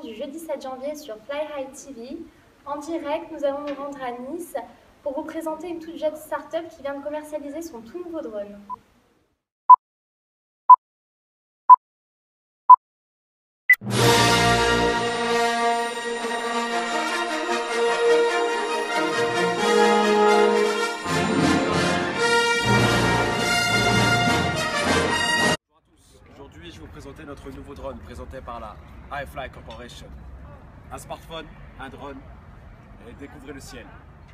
du jeudi 7 janvier sur Fly High TV. En direct, nous allons nous rendre à Nice pour vous présenter une toute jeune start-up qui vient de commercialiser son tout nouveau drone. Aujourd'hui, je vais vous présenter notre nouveau drone présenté par la iFly Corporation. Un smartphone, un drone et découvrez le ciel.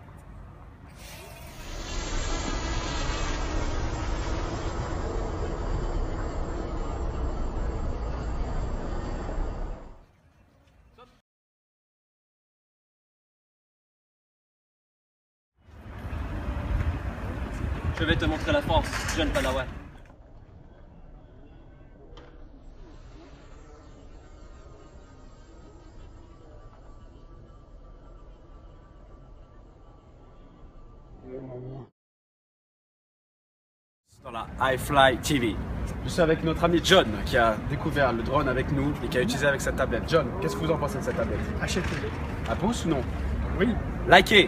Je vais te montrer la force, jeune Padawan. Dans la iFly TV. Je suis avec notre ami John qui a découvert le drone avec nous et qui a utilisé avec sa tablette. John, qu'est-ce que vous en pensez de cette tablette? Achetez-le. Un pouce ou non? Oui. Likez!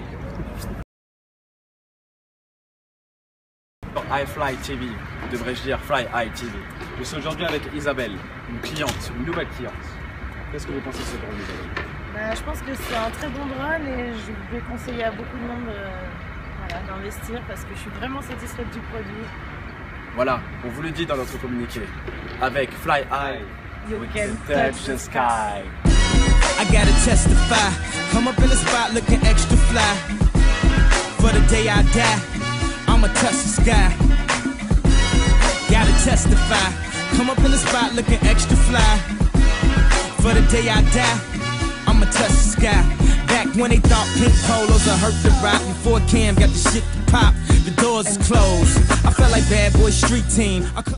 iFly TV, devrais-je dire Fly High TV. Je suis aujourd'hui avec Isabelle, une cliente, une nouvelle cliente. Qu'est-ce que vous pensez de ce drone, Isabelle? Je pense que c'est un très bon drone et je vais conseiller à beaucoup de monde d'investir parce que je suis vraiment satisfaite du produit. Voilà, on vous le dit dans notre communiqué. Avec Fly High, You can touch the sky. I gotta testify, come up in the spot looking extra fly. For the day I die, I'ma touch the sky. Gotta testify, come up in the spot looking extra fly. For the day I die, I'ma touch the sky. Back when they thought pink polos would hurt the rock, before Cam got the shit to pop, the doors is closed. I felt like Bad Boy Street Team.